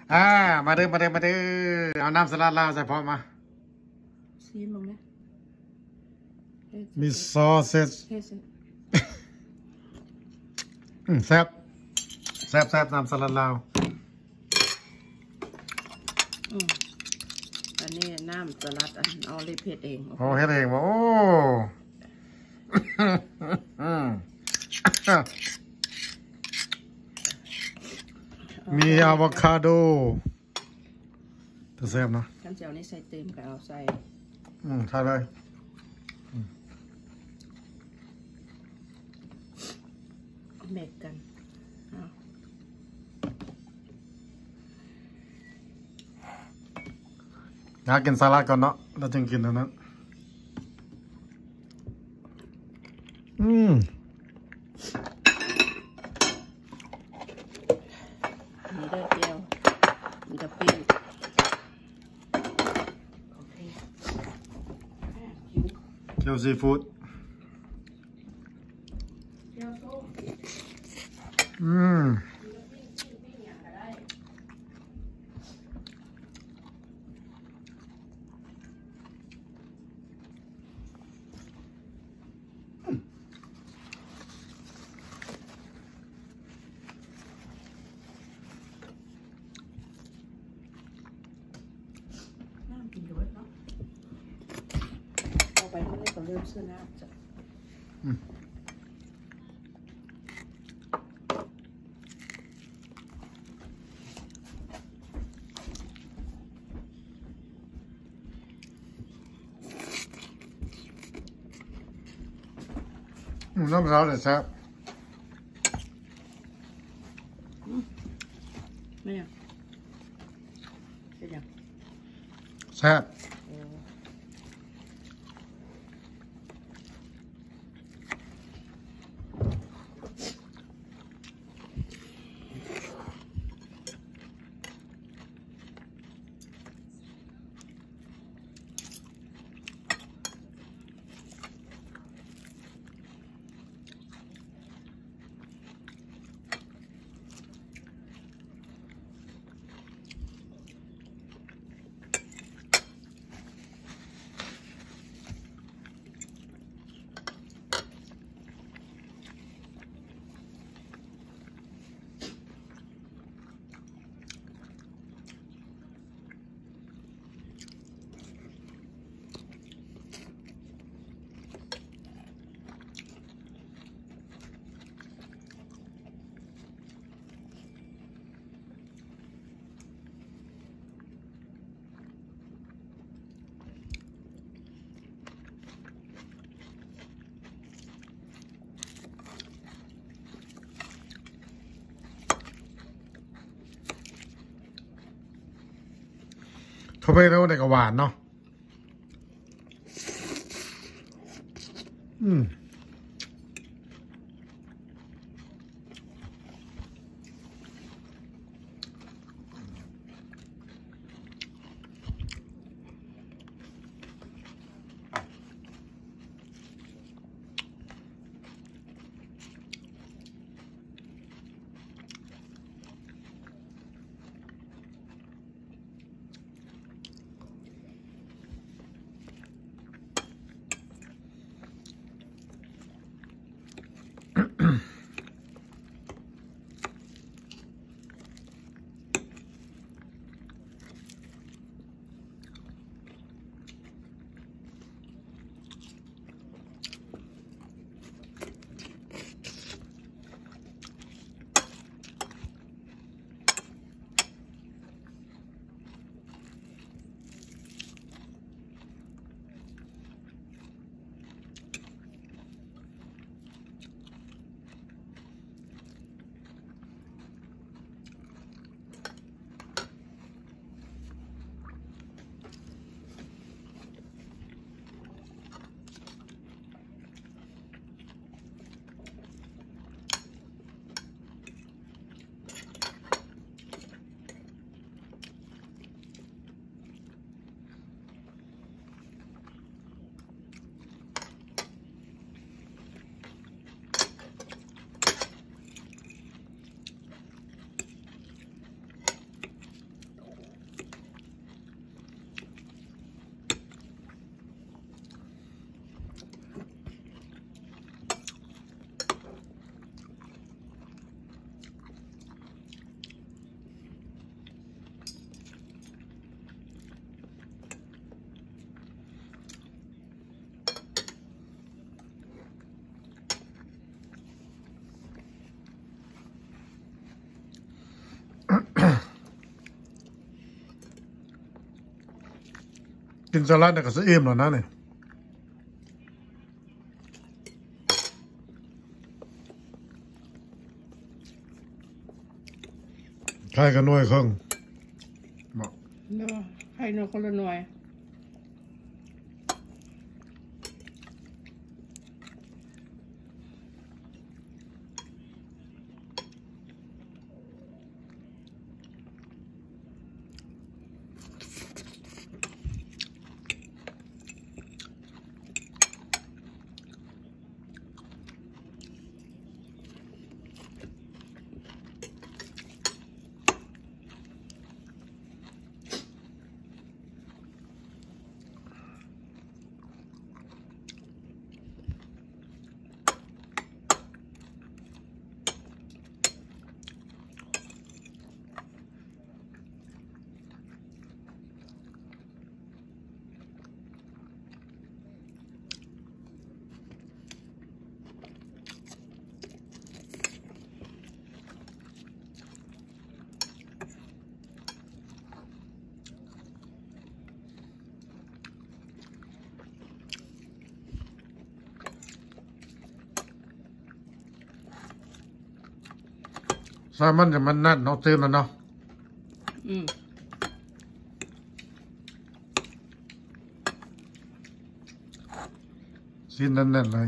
อ่ามาเด้อเอาน้ำสลัดลาวใส่พร้อมมาซีมลงนะมีซอสเซสแซ่บน้ำสลัดลาวอันนี้น้ำสลัดเอาเลยเผ็ดเองโอ้เฮ็ดเองโอ้มีอะโวคาโดจะแซ่บนะขั้นเจียวนี่ใส่เต็มกับเอาใส่ใช่เลยเม็กกันอยากกินสลัดก่อนเนาะแล้วจึงกินอันนั้นมีเด้อเจียวมีกะปิเกี๊ยวซีฟู้ดเอาไปไม่ได้ก็เริ่มซื้อน้ำจ้ะน้ำสลัดเลยแซ่บไม่ยังเป็นยังแซ่บเขาไปแล้วเด็กหวานเนาะกินสลัดเนี่ยก็จะอิ่มแล้วนะเนี่ยใครกันหน่วยครึ่งบอกเนาะให้หน่วยคนละหน่วยแซลมอนจะมันนั่นเนาะเต็มแล้วเนาะชิ้นแน่นๆเลย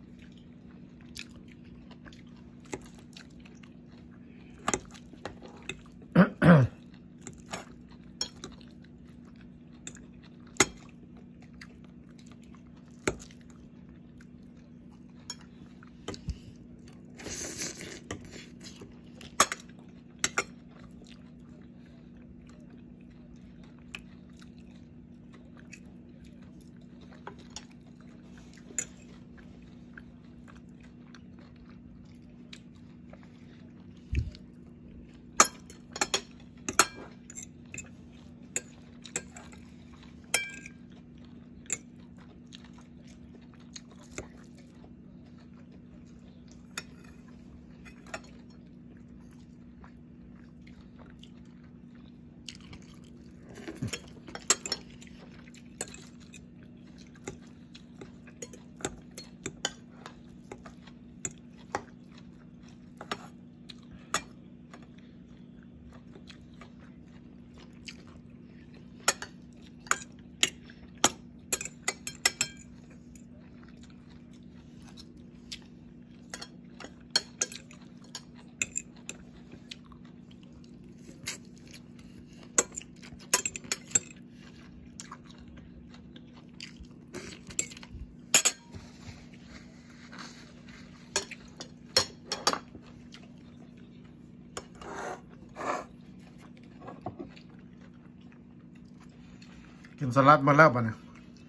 กินสลัดมาแล้วป่ะเนี่ย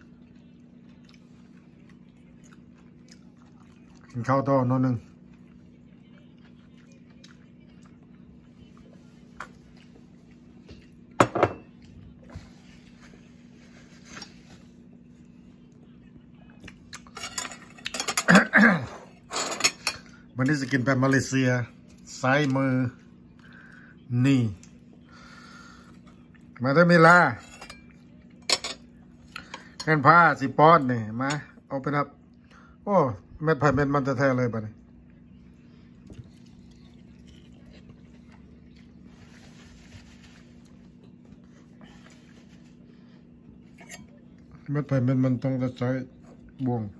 กินข้าวต่อโน่นหนึ่งวันนี้จะกินแบบมาเลเซียซ้ายมือนี่มาได้เวลาแค่ผ้าสิป้อนนี่มาเอาไปนับโอ้เม็ดไผ่เม็ดมันแท้ๆเลยป่ะนี่เม็ดไผ่เม็ดมันต้องใช้บ่วง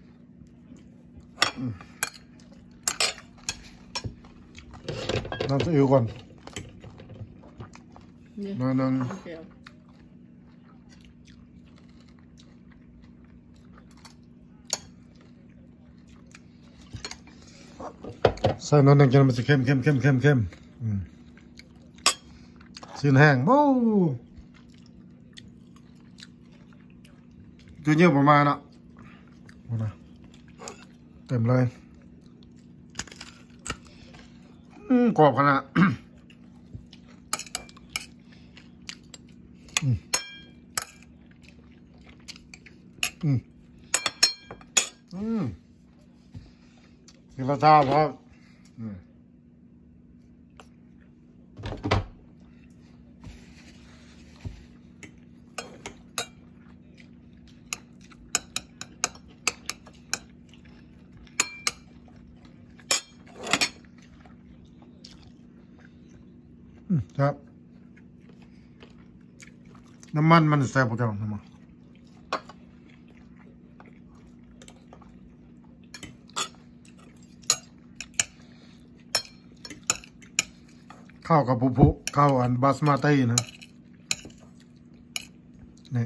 น้ำซีอิ๊วก่อนนั่นใส่น้ำหนึ่งจนมันจะเข้มชิ้นแห้งโอ้ตัวเยอะประมาณน่ะเต็มเลยกรอบขนาดกินละท่าเพราะครับน้ำมันมันแซ่บกว่าเจ้าน้ำมันข้าวกับผุข้าวอันบาสมาตินะนี่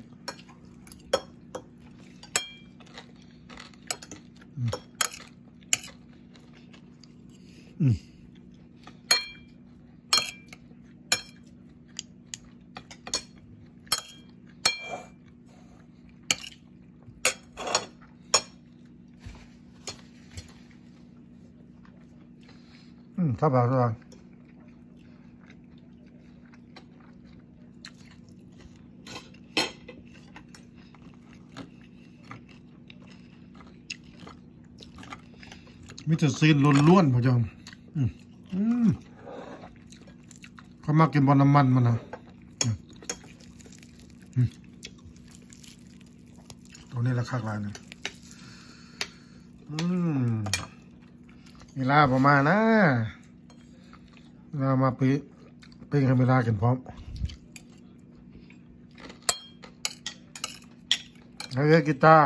ถ้าแบบนั้นมิจะซีนล้วนๆพ่อจังเขามากินบนน้ำมันมันนะตัวนี้ละคักลายเนี่ยมีลาประมาณนะเรามาปิ้งให้เวลากินพร้อมให้กีตา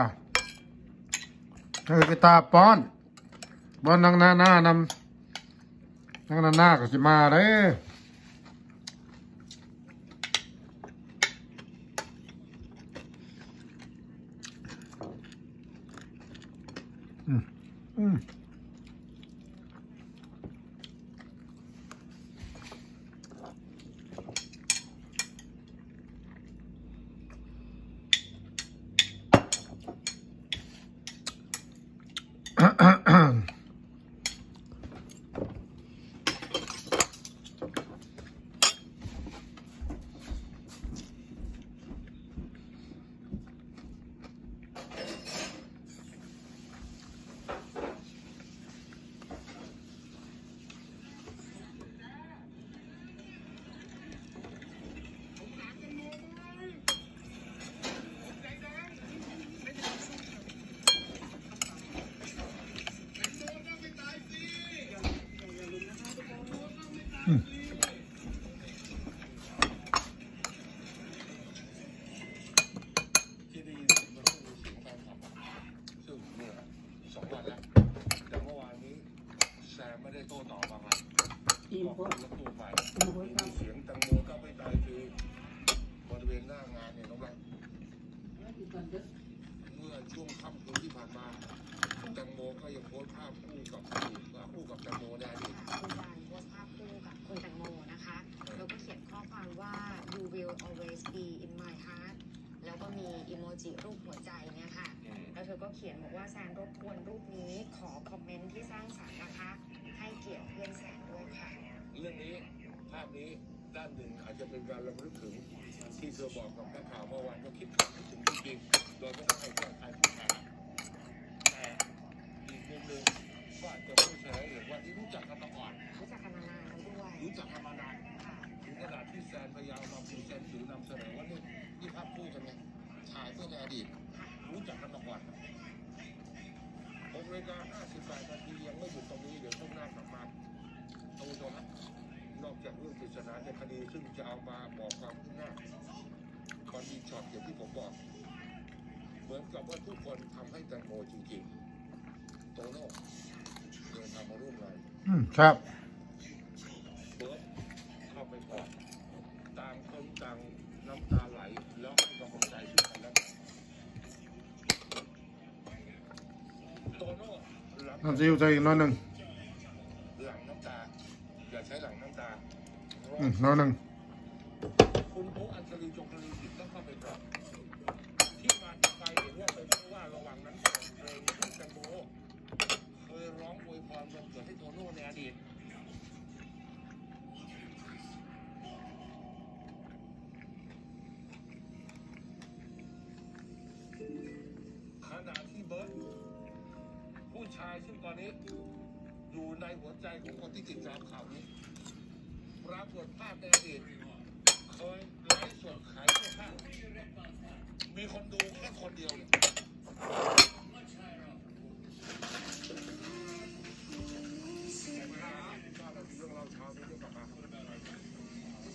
ร์ป้อนนั่งหน้านำนั่งหน้าก็สิมาเลยอิ่มพอเสียงตังโมก็ไม่ตายคือบริเวณหน้างานเนี่ยน้องรักเมื่อช่วงค่ำคืนที่ผ่านมาตังโมก็ยังโพสต์ภาพคู่กับตังโมได้ดิคุณการโพสต์ภาพคู่กับคุณแตงโมนะคะแล้วก็เขียนข้อความว่า you will always be in my heart แล้วก็มีอีโมจิรูปหัวใจเนี่ยค่ะแล้วเธอก็เขียนบอกว่าแซนรบกวนรูปนี้ขอคอมเมนต์ที่สร้างสรรค์นะคะให้เกียรติเพื่อนแซนด้วยค่ะเรื่องนี้ภาพนี้ด้านหนึ่งอาจจะเป็นการรำลึกถึงที่เธอบอกกับนักข่าวเมื่อวานก็คิดถึงจริงๆโดยไม่ต้องให้แก้ไขผู้ข่าวแต่อีกมุมหนึ่งก็อาจจะพูดเฉยหรือว่าที่รู้จักกันมาก่อนรู้จักกันมานานแล้วด้วยรู้จักกันมานานถึงขนาดที่แซนพยายามมาพรีเซนต์หรือนำเสนอว่านี่ภาพคู่กันเนี่ยถ่ายเพื่อในอดีตรู้จักกันมาก่อน6 นาฬิกา 58 นาทียังไม่หยุดตรงนี้เดี๋ยวช่วงหน้ากลับมาท่านผู้ชมครับนอกจากเรื่องปริศนาในคดีซึ่งจะเอามาบอกความคืบหน้ามันมีช็อตอย่างที่ผมบอกเหมือนกับว่าทุกคนทำให้แตงโมจริงๆโตโน่เดินทางมาร่วมงานครับเบิร์ดเข้าไปกอดต่างคนต่างน้ำตาไหลแล้วให้กำลังใจซึ่งกันและกันโตโน่น้ำซีอิ๊วใจอีกน้อยหนึ่งหลังน้ำตาอย่าใช้หลังน้ำตาน้อยหนึ่งคุณโออัญชลีจงคลีกิจต้องเข้าไปกอดที่มาที่ไปเห็นว่าเป็นเพราะว่าระหว่างนั้นเพลงที่แตงโมเคยร้องอวยพรวันเกิดให้โตโน่ในอดีตขณะที่เบิร์ดผู้ชายซึ่งตอนนี้อยู่ในหัวใจของคนที่ติดตามข่าวนี้ปรากฏภาพในอดีตเคยไลฟ์สดขายเสื้อผ้ามีคนดูแค่คนเดียวเนี่ยเรื่องเราเช้านี้เรื่องกลับมา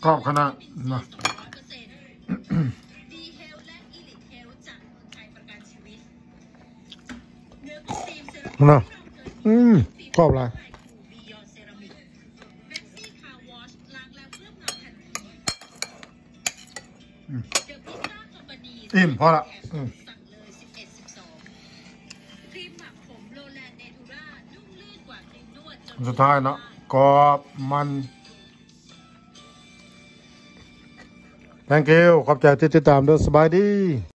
กรอบขนาดนะดีเฮลและอีลิทเฮลจากเมืองไทยประกันชีวิตเนื้อของฟิล์มเซรามิกนะกรอบอะไรบียอนเซรามิกเบ็กซี่คาร์วอชล้างแล้วเคลือบเงาทันทีเดอะพิซซ่าคอมพานีอิ่มพอละสั่งเลย11-12ครีมหมักผมโรแลนด์เนทูรานุ่มลื่นกว่าครีมนวดจนสุดท้ายเนาะกรอบมัน thank you ขอบใจที่ติดตามด้วยสบายดี